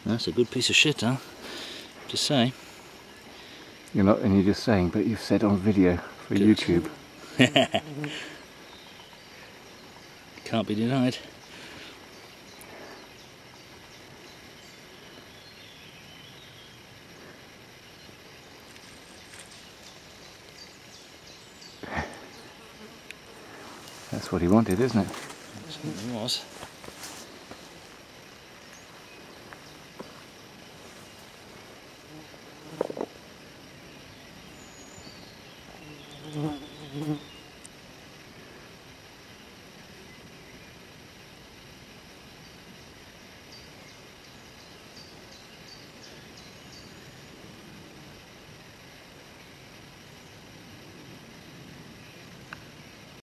That's a good piece of shit, huh? To say. You're not, and you're just saying, but you've said on video for Good. YouTube. Can't be denied. That's what he wanted, isn't it? It certainly was.